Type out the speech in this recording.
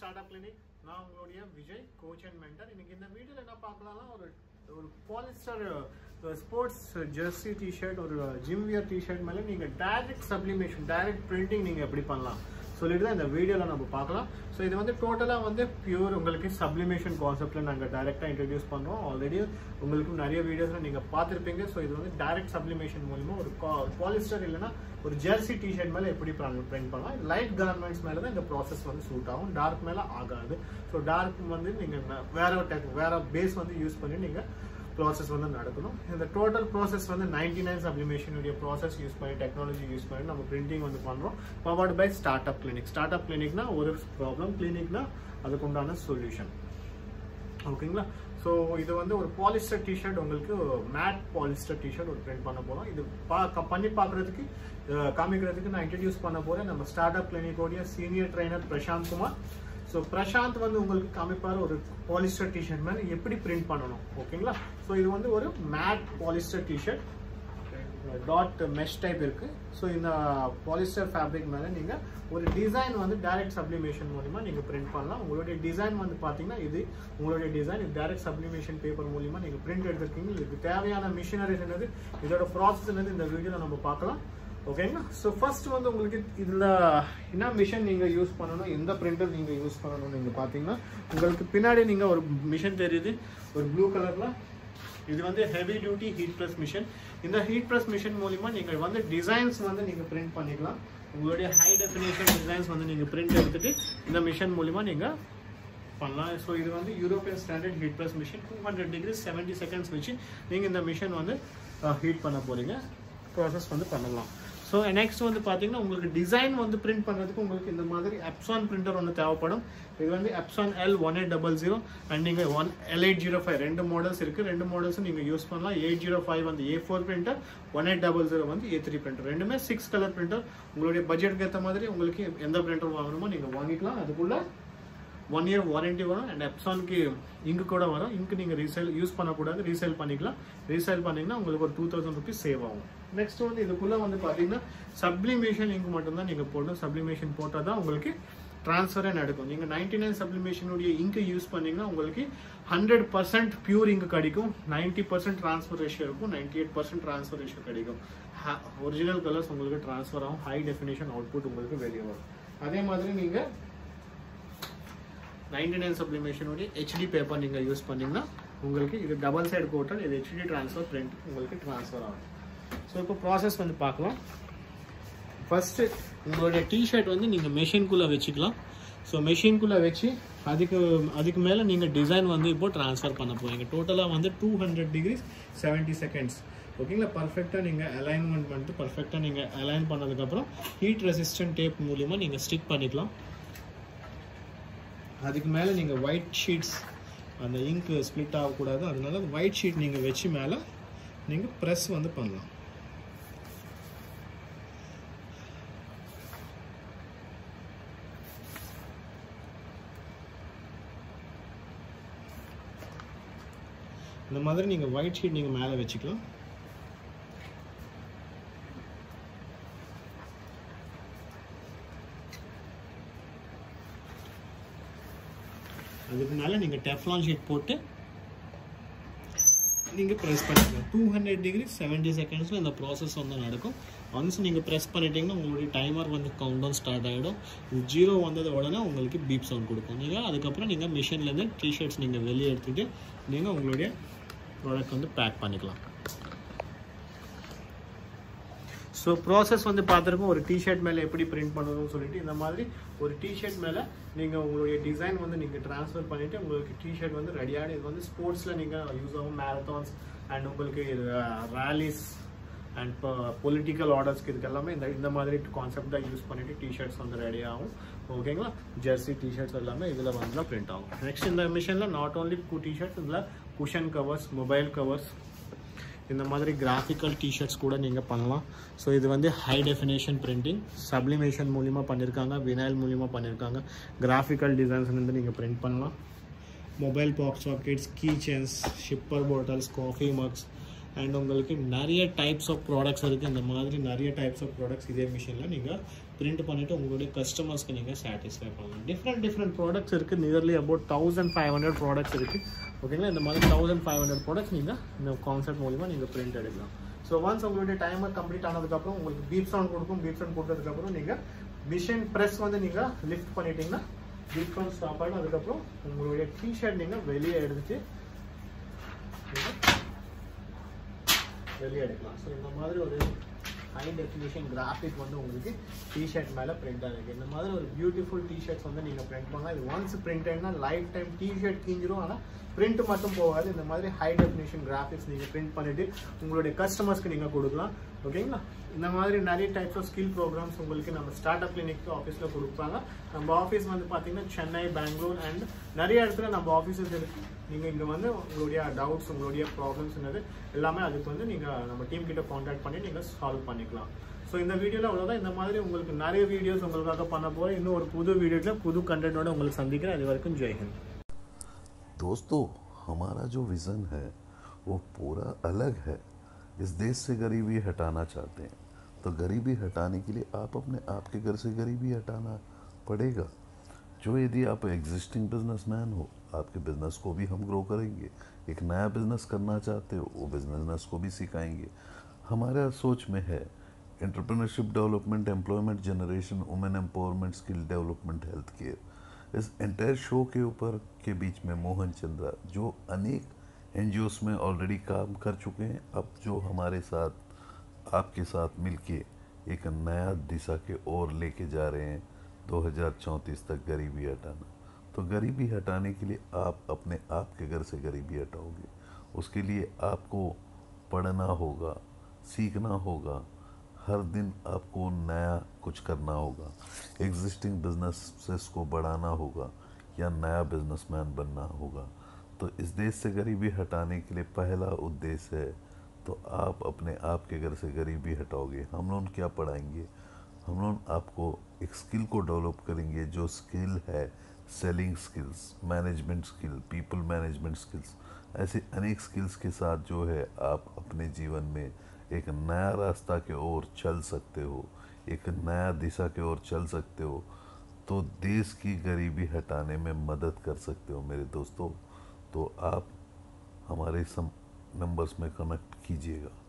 Startup clinic. நான் உங்களுடைய Vijay, coach and mentor. இன்னைக்கு இந்த வீடியோவில் என்ன பார்க்கலாம்னா ஒரு பாலிஸ்டர் ஸ்போர்ட்ஸ் ஜெர்சி டிஷர்ட், ஒரு ஜிம் வியர் டிஷர்ட் மேலே நீங்கள் டைரக்ட் சப்ளிமேஷன், டைரக்ட் பிரிண்டிங் நீங்கள் எப்படி பண்ணலாம் சொல்லிட்டு தான் இந்த வீடியோவில் நம்ம பார்க்கலாம். ஸோ இது வந்து டோட்டலாக வந்து பியூர் உங்களுக்கு சப்ளிமேஷன் கான்செப்டில் நாங்கள் டைரெக்டாக இன்ட்ரடியூஸ் பண்ணுறோம். ஆல்ரெடி உங்களுக்கு நிறைய வீடியோஸில் நீங்கள் பார்த்துருப்பீங்க. ஸோ இது வந்து டைரக்ட் சப்ளிமேஷன் மூலிமா ஒரு பாலிஸ்டர் இல்லைன்னா ஒரு ஜெர்சி டிஷர்ட் மேலே எப்படி பிரிண்ட் பண்ணலாம். லைட் கார்மெண்ட்ஸ் மேலே தான் இந்த ப்ராசஸ் வந்து சூட் ஆகும், டார்க் மேலே ஆகாது. ஸோ டார்க் வந்து நீங்கள் வேற பேஸ் வந்து யூஸ் பண்ணி நீங்கள் ப்ராசஸ் வந்து நடக்கணும். இந்த டோட்டல் ப்ராசஸ் வந்து 99 சப்ளிமேஷனுடைய ப்ராசஸ் யூஸ் பண்ணி, டெக்னாலஜி யூஸ் பண்ணி நம்ம பிரிண்டிங் வந்து பண்ணுறோம். Powered by startup clinic. Startup கிளினிக்னா ஒரு ப்ராப்ளம், கிளினிக்னா அதுக்கு உண்டான சொல்யூஷன். ஓகேங்களா? ஸோ இது வந்து ஒரு பாலிஸ்டர் டிஷர்ட், உங்களுக்கு மேட் பாலிஸ்டர் டிஷர்ட் ஒரு பிரிண்ட் பண்ண போகிறோம். இது பண்ணி பார்க்குறதுக்கு காமிக்கிறதுக்கு நான் இன்ட்ரடியூஸ் பண்ண போகிறேன் நம்ம ஸ்டார்ட்அப் கிளினிக்கோடைய senior trainer Prashanth Kumar. So Prashanth வந்து உங்களுக்கு காமிப்பார் ஒரு பாலிஸ்டர் டிஷர்ட் மேலே எப்படி பிரிண்ட் பண்ணணும். ஓகேங்களா? ஸோ இது வந்து ஒரு matte polyester T shirt, dot mesh type இருக்கு. ஸோ இந்த பாலிஸ்டர் ஃபேப்ரிக் மேலே நீங்கள் ஒரு டிசைன் வந்து டைரக்ட் சப்ளிமேஷன் மூலிமா நீங்கள் பிரிண்ட் பண்ணலாம். உங்களுடைய டிசைன் வந்து பார்த்தீங்கன்னா இது உங்களுடைய டிசைன், இது டைரக்ட் சப்ளிமேஷன் பேப்பர் மூலிமா நீங்கள் பிரிண்ட் எடுத்துருக்கீங்க. இதுக்கு தேவையான மிஷினரிஸ் என்னது, இதோட ப்ராசஸ் என்னது இந்த வீடியோவில் நம்ம பார்க்கலாம். ஓகேங்களா? ஸோ ஃபர்ஸ்ட் வந்து உங்களுக்கு இதில் என்ன மிஷின் நீங்கள் யூஸ் பண்ணணும், எந்த பிரிண்டர் நீங்கள் யூஸ் பண்ணணும் நீங்கள் பார்த்தீங்கன்னா உங்களுக்கு பின்னாடி நீங்கள் ஒரு மிஷின் தெரியுது, ஒரு ப்ளூ கலரில். இது வந்து heavy duty heat press machine. இந்த ஹீட் ப்ரெஸ் மிஷின் மூலிமா நீங்கள் வந்து டிசைன்ஸ் வந்து நீங்கள் பிரிண்ட் பண்ணிக்கலாம். உங்களுடைய ஹை டெஃபினேஷன் டிசைன்ஸ் வந்து நீங்கள் பிரிண்ட் எடுத்துகிட்டு இந்த மிஷின் மூலிமா நீங்கள் பண்ணலாம். ஸோ இது வந்து European standard heat press machine. 200 degree 70 seconds வச்சு நீங்கள் இந்த மிஷின் வந்து ஹீட் பண்ண போகிறீங்க, ப்ராசஸ் வந்து பண்ணலாம். ஸோ நெக்ஸ்ட் வந்து பார்த்தீங்கன்னா உங்களுக்கு டிசைன் வந்து பிரிண்ட் பண்ணுறதுக்கு உங்களுக்கு இந்த மாதிரி எப்சான் பிரிண்டர் ஒன்று தேவைப்படும். இது வந்து எப்சான் L1800 அண்ட் நீங்கள் L805 ரெண்டு மாடல்ஸ் இருக்குது. ரெண்டு மாடல்ஸும் நீங்கள் யூஸ் பண்ணலாம். 805 வந்து A4 பிரிண்டர், 1800 வந்து A3 பிரிண்டர். ரெண்டுமே 6 கலர் பிரிண்டர். உங்களுடைய பட்ஜெட்டுக்கு ஏற்ற மாதிரி உங்களுக்கு எந்த பிரிண்டர் வாங்கணுமோ நீங்கள் வாங்கிக்கலாம். அதுக்குள்ள 1 year வாரண்டி வரும். அண்ட் எப்சானுக்கு இங்கு கூட வரும். இங்கு நீங்கள் ரீசேல் யூஸ் பண்ணக்கூடாது, ரீசேல் பண்ணிக்கலாம். ரீசேல் பண்ணிங்கன்னா உங்களுக்கு ஒரு 2000 rupees சேவ் ஆகும். நெக்ஸ்ட் வந்து இதுக்குள்ளே வந்து பார்த்தீங்கன்னா சப்ளிமேஷன் இங்கு மட்டும்தான் நீங்கள் போடணும். சப்ளிமேஷன் போட்டால் தான் உங்களுக்கு ட்ரான்ஸ்ஃபரே நடக்கும். நீங்கள் 99 சப்ளிமேஷனுடைய இங்கு யூஸ் பண்ணிங்கன்னா உங்களுக்கு 100% பியூர் இங்கு கிடைக்கும். 90% ட்ரான்ஸ்ஃபர் ரேஷியோ இருக்கும், 98% ட்ரான்ஸ்ஃபர் ரேஷியோ கிடைக்கும். ஒரிஜினல் கலர்ஸ் உங்களுக்கு ட்ரான்ஸ்ஃபர் ஆகும், ஹை டெஃபினேஷன் அவுட்புட் உங்களுக்கு வெளியே வரும். அதே மாதிரி நீங்கள் 99 சப்ளிமேஷனுடைய HD பேப்பர் நீங்கள் யூஸ் பண்ணிங்கன்னா உங்களுக்கு இது டபுள் சைடு கோட்டட், இது HD ட்ரான்ஸ்ஃபர் பிரிண்ட் உங்களுக்கு ட்ரான்ஸ்ஃபர் ஆகும். ஸோ இப்போ ப்ராசஸ் வந்து பார்க்கலாம். ஃபஸ்ட்டு உங்களுடைய டிஷர்ட் வந்து நீங்கள் மெஷின்குள்ளே வச்சுக்கலாம். ஸோ மெஷின்குள்ளே வச்சு அதுக்கு மேலே நீங்கள் டிசைன் வந்து இப்போ ட்ரான்ஸ்ஃபர் பண்ண போகிறீங்க. டோட்டலாக வந்து 200 டிகிரி 70 செகண்ட்ஸ். ஓகேங்களா? பர்ஃபெக்டாக நீங்கள் அலைன்மெண்ட் பண்ணிட்டு பர்ஃபெக்டாக நீங்கள் அலைன் பண்ணதுக்கப்புறம் ஹீட் ரெசிஸ்டன்ட் டேப் மூலிமா நீங்கள் ஸ்டிக் பண்ணிக்கலாம். அதுக்கு மேலே நீங்கள் ஒயிட் ஷீட்ஸ், அந்த இங்க் ஸ்ப்ளிட் ஆகக்கூடாது, அதனால ஒயிட் ஷீட் நீங்கள் வச்சு மேலே நீங்கள் ப்ரெஸ் வந்து பண்ணலாம். இந்த மாதிரி நீங்கள் ஒயிட் ஷீட் நீங்கள் மேலே வச்சுக்கலாம். அதுக்கு மேலே நீங்கள் டெஃப்லான் ஷீட் போட்டு நீங்கள் ப்ரெஸ் பண்ணிக்கலாம். 200 டிகிரி 70 செகண்ட்ஸில் இந்த ப்ராசஸ் வந்து நடக்கும். ஒன்ஸ் நீங்கள் ப்ரெஸ் பண்ணிட்டீங்கன்னா உங்களுடைய டைமர் வந்து கவுண்ட் டவுன் ஸ்டார்ட் ஆகிடும். 0 வந்தது உடனே உங்களுக்கு பீப் சவுண்ட் கொடுக்கும். நீங்கள் அதுக்கப்புறம் நீங்கள் மிஷின்லேருந்து டிஷர்ட்ஸ் நீங்கள் வெளியே எடுத்துகிட்டு நீங்கள் உங்களுடைய ப்ராடக்ட் வந்து பேக் பண்ணிக்கலாம். ஸோ ப்ராசஸ் வந்து பார்த்துருக்கோம். ஒரு டிஷர்ட் மேலே எப்படி பிரிண்ட் பண்ணணும்னு சொல்லிட்டு இந்த மாதிரி ஒரு டிஷர்ட் மேலே நீங்கள் உங்களுடைய டிசைன் வந்து நீங்கள் ட்ரான்ஸ்ஃபர் பண்ணிவிட்டு உங்களுக்கு டிஷர்ட் வந்து ரெடியாக, இது வந்து ஸ்போர்ட்ஸில் நீங்கள் யூஸ் ஆகும், மேரத்தான்ஸ் அண்ட் உங்களுக்கு ரேலிஸ் அண்ட் இப்போ பொலிட்டிக்கல் ஆர்டர்ஸ்க்கு இதுக்கு எல்லாமே இந்த மாதிரி கான்செப்ட் தான் யூஸ் பண்ணிவிட்டு டிஷர்ட்ஸ் வந்து ரெடி ஆகும். ஓகேங்களா? ஜெர்சி டிஷர்ட்ஸ் எல்லாமே இதில் வந்து தான் பிரிண்ட் ஆகும். நெக்ஸ்ட் இந்த மிஷினில் நாட் ஓன்லி டிஷர்ட்ஸ், இதில் குஷன் கவர்ஸ், மொபைல் கவர்ஸ், இந்த மாதிரி கிராஃபிக்கல் டிஷர்ட்ஸ் கூட நீங்கள் பண்ணலாம். ஸோ இது வந்து ஹை டெஃபினேஷன் பிரிண்டிங், சப்ளிமேஷன் மூலிமா பண்ணியிருக்காங்க, வினைல் மூலிமா பண்ணியிருக்காங்க. கிராஃபிக்கல் டிசைன்ஸ் வந்து நீங்கள் பிரிண்ட் பண்ணலாம். Mobile box sockets, key chains, sipper bottles, coffee mugs and உங்களுக்கு நிறைய டைப்ஸ் ஆஃப் ப்ராடக்ட்ஸ் இருக்குது. இந்த மாதிரி நிறைய டைப்ஸ் ஆஃப் ப்ராடக்ட்ஸ் இதே மிஷினில் நீங்கள் பிரிண்ட் பண்ணிவிட்டு உங்களுடைய கஸ்டமர்ஸ்க்கு நீங்கள் சாட்டிஸ்ஃபை பண்ணலாம். டிஃப்ரெண்ட் ப்ராடக்ட்ஸ் இருக்குது. நியர்லி அபவுட் 1500 ப்ராடக்ட்ஸ் இருக்குது. ஓகேங்களா, இந்த மாதிரி 1500 ப்ராடக்ட்ஸ் நீங்கள் இந்த கான்செப்ட் மூலிமா நீங்கள் பிரிண்ட் எடுக்கலாம். ஸோ ஒன்ஸ் உங்களுடைய டைமர் கம்ப்ளீட் ஆனதுக்கப்புறம் உங்களுக்கு பீப் சவுண்ட் கொடுக்கும். பீப் சவுண்ட் கொடுத்ததுக்கப்புறம் நீங்கள் மிஷின் ப்ரெஸ் வந்து நீங்கள் லிஃப்ட் பண்ணிட்டீங்கன்னா பீப் சவுண்ட் ஸ்டாப் ஆகிடும். அதுக்கப்புறம் உங்களுடைய டிஷர்ட் நீங்கள் வெளியே எடுத்துட்டு வெளியே எடுக்கலாம். ஸோ இந்த மாதிரி ஒரு ஹை டெஃபினிஷன் கிராஃபிக் வந்து உங்களுக்கு டிஷர்ட் மேலே பிரிண்ட் ஆகிருக்கு. இந்த மாதிரி ஒரு பியூட்டிஃபுல் டிஷர்ட்ஸ் வந்து நீங்கள் பிரிண்ட் பண்ணலாம். இது ஒன்ஸ் பிரிண்ட் ஆகினா லைஃப் டைம் டிஷர்ட் கிஞ்சிரும். ஆனால் பிரிண்ட் மட்டும் போகாது. இந்த மாதிரி ஹை டெஃபினிஷன் கிராஃபிக்ஸ் நீங்கள் பிரிண்ட் பண்ணிவிட்டு உங்களுடைய கஸ்டமர்ஸ்க்கு நீங்கள் கொடுக்கலாம். ஓகேங்களா, இந்த மாதிரி நிறைய டைப்ஸ் ஆஃப் ஸ்கில் ப்ரோக்ராம்ஸ் உங்களுக்கு நம்ம ஸ்டார்ட் அப் கிளினிக் ஆஃபீஸில் கொடுப்பாங்க. நம்ம ஆஃபீஸ் வந்து பார்த்தீங்கன்னா சென்னை, பெங்களூர் அண்ட் நிறைய இடத்துல நம்ம ஆஃபீஸஸ் இருக்குது. நீங்கள் இங்கே வந்து உங்களுடைய டவுட்ஸ், உங்களுடைய ப்ராப்ளம்ஸ்ன்றது எல்லாமே அதுக்கு வந்து நீங்கள் நம்ம டீம் கிட்ட காண்டாக்ட் பண்ணி நீங்கள் சால்வ் பண்ணிக்கலாம். ஸோ இந்த வீடியோவில் அவ்வளோதான். இந்த மாதிரி உங்களுக்கு நிறைய வீடியோஸ் உங்களுக்காக பண்ண போகிறேன். இன்னும் ஒரு புது வீடியோவில் புது கண்டென்ட்டோட உங்களுக்கு சந்திக்கிறேன். அது வரைக்கும் ஜெய் हिंद. दोस्तों, हमारा जो विज़न है वो पूरा अलग है. इस देश से गरीबी हटाना चाहते हैं, तो गरीबी हटाने के लिए आपके घर से गरीबी हटाना पड़ेगा. जो यदि आप एग्जिस्टिंग बिजनेसमैन हो, आपके बिजनेस को भी हम ग्रो करेंगे. एक नया बिजनेस करना चाहते हो, वो बिजनेस को भी सिखाएंगे. हमारा सोच में है entrepreneurship development, employment generation, women empowerment, skill development, health care. इस एंटायर शो के ऊपर के बीच में मोहन चंद्रा, जो अनेक NGOs में ऑलरेडी काम कर चुके हैं, अब जो हमारे साथ आपके साथ मिलके एक नया दिशा के ओर लेके जा रहे हैं 2034 तक गरीबी हटाना. तो गरीबी हटाने के लिए आप अपने आप के घर से गरीबी हटाओगे. उसके लिए आपको पढ़ना होगा, सीखना होगा. हर दिन आपको नया कुछ करना होगा. एग्जिस्टिंग बिजनेसेस को बढ़ाना होगा या नया बिजनेसमैन बनना होगा. तो इस देश से गरीबी हटाने के लिए पहला उद्देश्य है, तो आप अपने आप के घर से गरीबी हटाओगे. हम लोग क्या पढ़ाएंगे? हम लोग आपको एक स्किल को डेवलप करेंगे. जो स्किल है selling skills, management skill, people management skills, ऐसे अनेक स्किल्स के साथ जो है आप अपने जीवन में एक नया रास्ता के ओर चल सकते हो, एक नया दिशा के ओर चल सकते हो. तो देश की गरीबी हटाने में मदद कर सकते हो मेरे दोस्तों. तो आप हमारे नंबर्स में कनेक्ट कीजिएगा.